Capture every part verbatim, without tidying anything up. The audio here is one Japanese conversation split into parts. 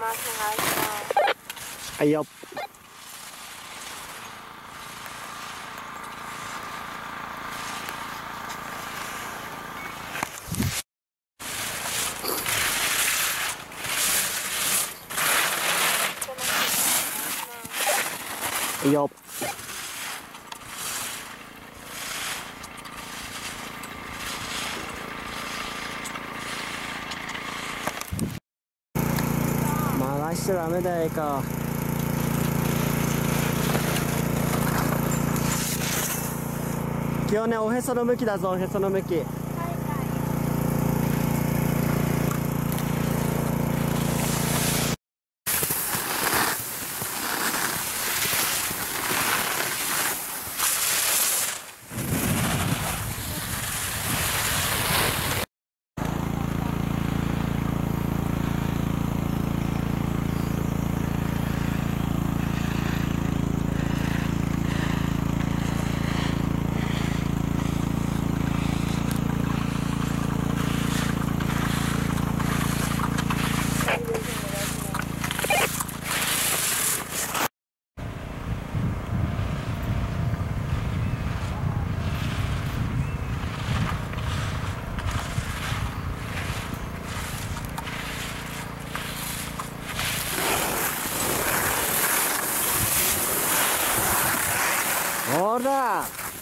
はいよ。はいよ。回しちゃダメだよ、か。今日ね、おへその向きだぞ、おへその向き。ほら。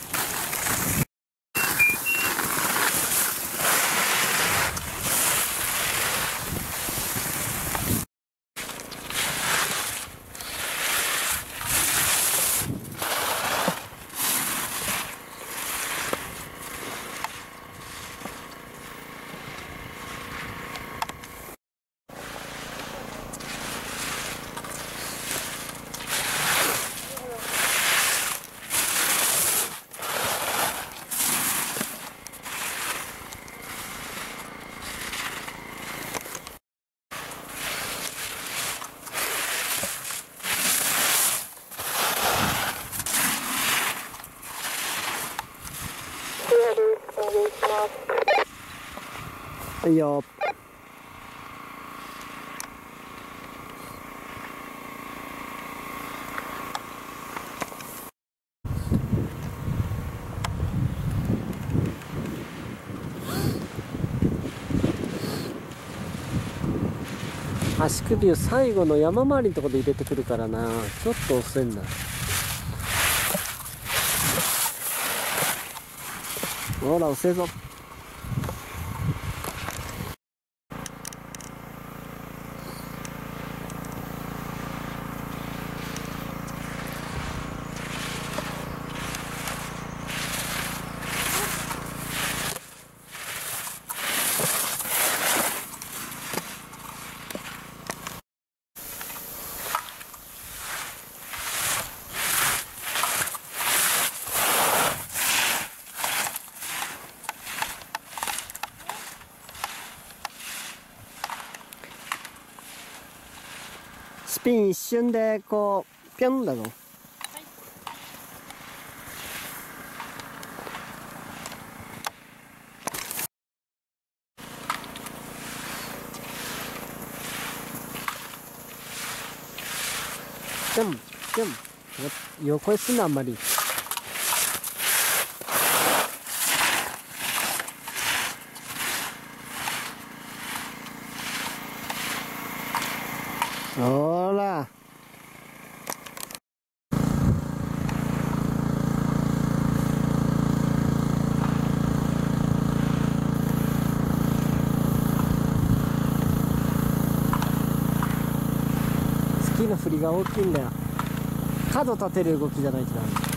はいよ。足首を最後の山回りのところで入れてくるからな、ちょっと遅いんだ。ほら、遅いぞ。スピン一瞬でこうピョンだぞ。はい、ピョンピョン。横へすんな、あんまり。ほら。スキーの振りが大きいんだよ。角立てる動きじゃないとダメ。